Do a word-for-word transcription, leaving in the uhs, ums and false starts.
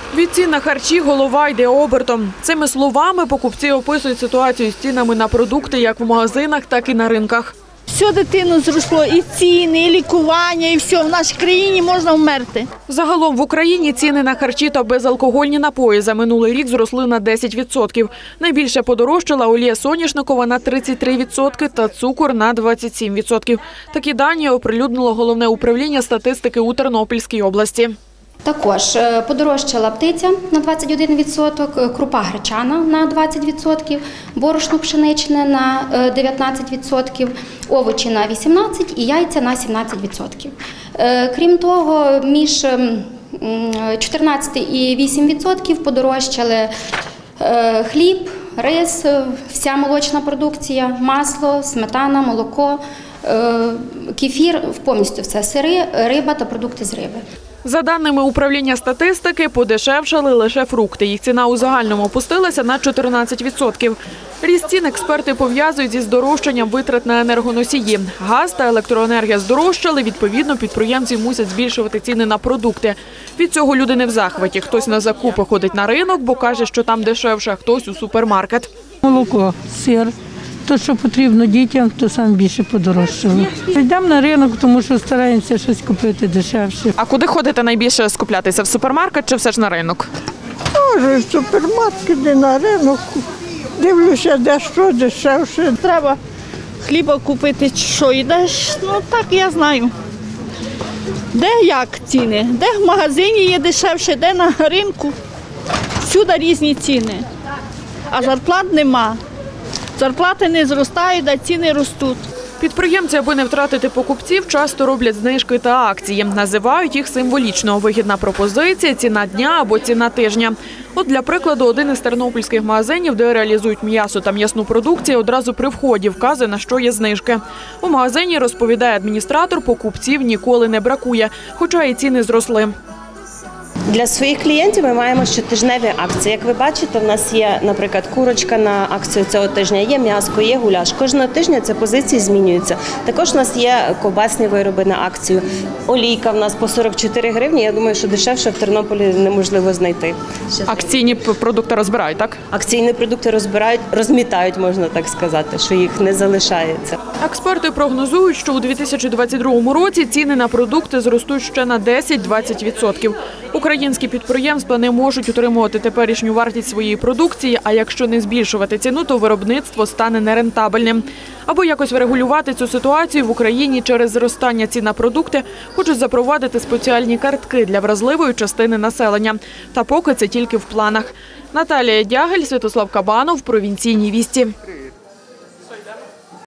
Від цін на харчі голова йде обертом. Цими словами покупці описують ситуацію з цінами на продукти як в магазинах, так і на ринках. Все дитину зросло, і ціни, і лікування, і все. В нашій країні можна вмерти. Загалом в Україні ціни на харчі та безалкогольні напої за минулий рік зросли на десять відсотків. Найбільше подорожчала олія соняшникова на тридцять три відсотки та цукор на двадцять сім відсотків. Такі дані оприлюднило Головне управління статистики у Тернопільській області. Також подорожчала птиця на двадцять один відсоток, крупа гречана на двадцять відсотків, борошно пшеничне на дев'ятнадцять відсотків, овочі на вісімнадцять відсотків і яйця на сімнадцять відсотків. Крім того, між чотирнадцять і вісім відсотків подорожчали хліб, рис, вся молочна продукція, масло, сметана, молоко, кефір, повністю все, сири, риба та продукти з риби. За даними управління статистики, подешевшали лише фрукти. Їх ціна у загальному опустилася на чотирнадцять відсотків. Ріст цін експерти пов'язують зі здорожчанням витрат на енергоносії. Газ та електроенергія здорожчали, відповідно, підприємці мусять збільшувати ціни на продукти. Від цього люди не в захваті. Хтось на закупи ходить на ринок, бо каже, що там дешевше, а хтось у супермаркет. Молоко, сир. То, що потрібно дітям, то саме більше подорожчало. Йдемо на ринок, тому що стараємося щось купити дешевше. А куди ходите найбільше скуплятися? В супермаркет чи все ж на ринок? Може, в супермаркет, де на ринок. Дивлюся, де що дешевше. Треба хліба купити, що йдеш, ну так я знаю. Де як ціни, де в магазині є дешевше, де на ринку. Всюди різні ціни, а зарплат нема. Зарплати не зростають, а ціни ростуть. Підприємці, аби не втратити покупців, часто роблять знижки та акції. Називають їх символічно – вигідна пропозиція, ціна дня або ціна тижня. От, для прикладу, один із тернопільських магазинів, де реалізують м'ясо та м'ясну продукцію, одразу при вході вказує, на що є знижки. У магазині, розповідає адміністратор, покупців ніколи не бракує, хоча і ціни зросли. Для своїх клієнтів ми маємо щотижневі акції. Як ви бачите, в нас є, наприклад, курочка на акцію цього тижня, є м'яско, є гуляш. Кожного тижня ці позиції змінюються. Також у нас є ковбасні вироби на акцію. Олійка в нас по сорок чотири гривні. Я думаю, що дешевше в Тернополі неможливо знайти. Акційні продукти розбирають, так? Акційні продукти розбирають, розмітають, можна так сказати, що їх не залишається. Експерти прогнозують, що у дві тисячі двадцять другому році ціни на продукти зростуть ще на десять - двадцять відсотків. Українські підприємства не можуть утримувати теперішню вартість своєї продукції, а якщо не збільшувати ціну, то виробництво стане нерентабельним. Аби якось врегулювати цю ситуацію, в Україні через зростання цін на продукти хочуть запровадити спеціальні картки для вразливої частини населення. Та поки це тільки в планах. Наталія Дягель, Святослав Кабанов, Провінційні вісті.